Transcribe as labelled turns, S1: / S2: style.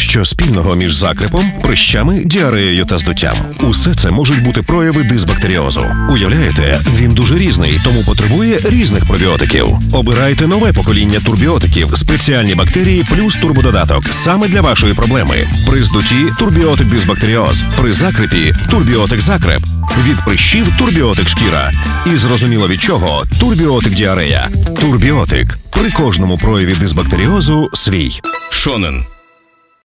S1: Що спільного між закрепом, прищами, діареєю та здуттям? Усе це можуть бути прояви дисбактеріозу. Уявляєте, він дуже різний, тому потребує різних пробіотиків. Обирайте нове покоління турбіотиків, спеціальні бактерії плюс турбододаток саме для вашої проблеми. При здутті – турбіотик дисбактеріоз, при закрепі – турбіотик закреп, від прищів – турбіотик шкіра. І зрозуміло від чого – турбіотик діарея. Турбіотик. При кожному прояві дисбактеріозу свій.
S2: Шонен.